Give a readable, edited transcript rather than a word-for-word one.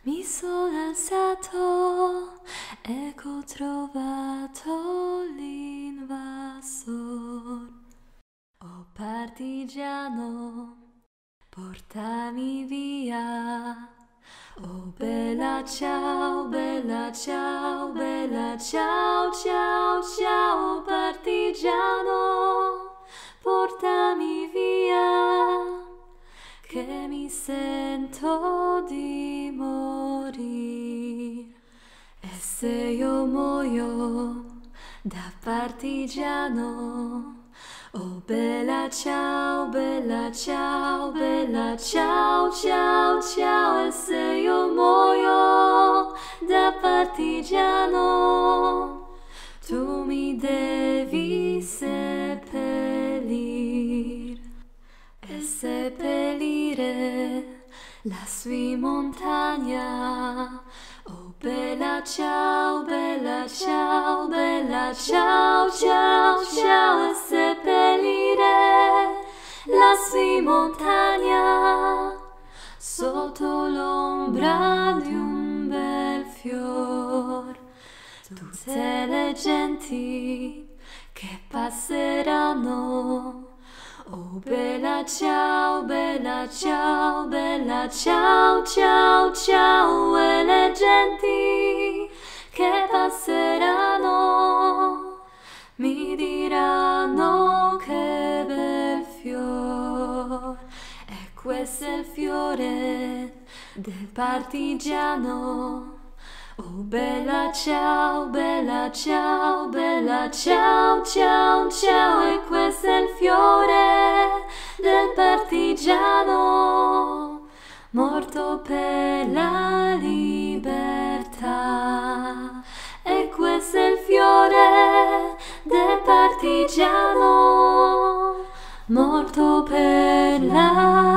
Mi sono alzato, ecco ho trovato l'invasor. Oh partigiano, portami via. Oh bella ciao, bella ciao, bella ciao, ciao, ciao, partigiano, portami via, che mi sento di morire. E se io muoio da partigiano, oh bella ciao, bella ciao, bella ciao, ciao, ciao. E se io muoio da partigiano, tu mi devi seppellire e seppellire lassù in montagna. Oh bella ciao, bella ciao, bella ciao, ciao, ciao. E seppellire lassù in montagna, sotto l'ombra di un bel fior. Tutte le genti che passeranno, oh bella ciao, bella ciao, bella ciao, ciao, ciao. E le genti che passeranno mi diranno che bel fior. E questo è il fiore del partigiano. Oh bella ciao, bella ciao, bella ciao, ciao, ciao. E questo è il fiore del partigiano, morto per la libertà. E questo è il fiore del partigiano, morto per la